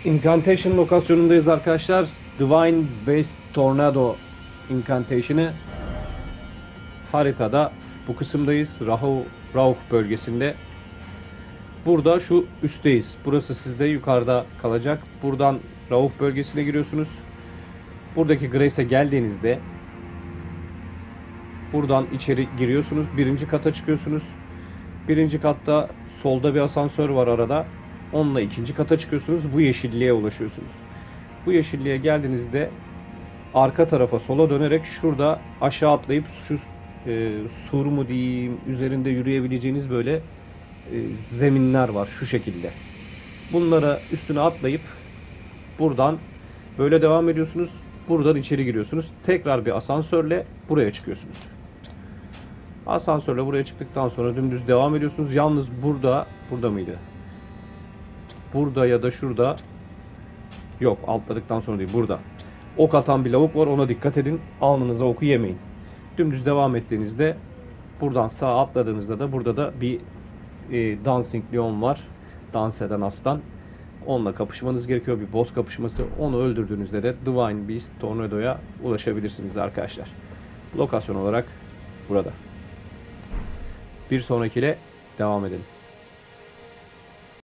Incantation lokasyonundayız arkadaşlar. Divine Beast Tornado Incantation'ı haritada bu kısımdayız. Rauh bölgesinde. Burada şu üstteyiz. Burası sizde yukarıda kalacak. Buradan Rauh bölgesine giriyorsunuz. Buradaki Grace'e geldiğinizde buradan içeri giriyorsunuz. Birinci kata çıkıyorsunuz. Birinci katta solda bir asansör var arada. Onunla ikinci kata çıkıyorsunuz. Bu yeşilliğe ulaşıyorsunuz. Bu yeşilliğe geldiğinizde arka tarafa sola dönerek şurada aşağı atlayıp şu sur mu diyeyim üzerinde yürüyebileceğiniz böyle zeminler var şu şekilde. Bunlara üstüne atlayıp buradan böyle devam ediyorsunuz. Buradan içeri giriyorsunuz. Tekrar bir asansörle buraya çıkıyorsunuz. Asansörle buraya çıktıktan sonra dümdüz devam ediyorsunuz. Yalnız burada mıydı? Burada ya da şurada. Yok, atladıktan sonra değil, burada. Ok atan bir lavuk var, ona dikkat edin. Alnınıza oku yemeyin. Dümdüz devam ettiğinizde buradan sağa atladığınızda da burada da bir Dancing Leon var. Dans eden aslan. Onunla kapışmanız gerekiyor. Bir boss kapışması. Onu öldürdüğünüzde de Divine Beast Tornado'ya ulaşabilirsiniz arkadaşlar. Lokasyon olarak burada. Bir sonrakiyle devam edelim.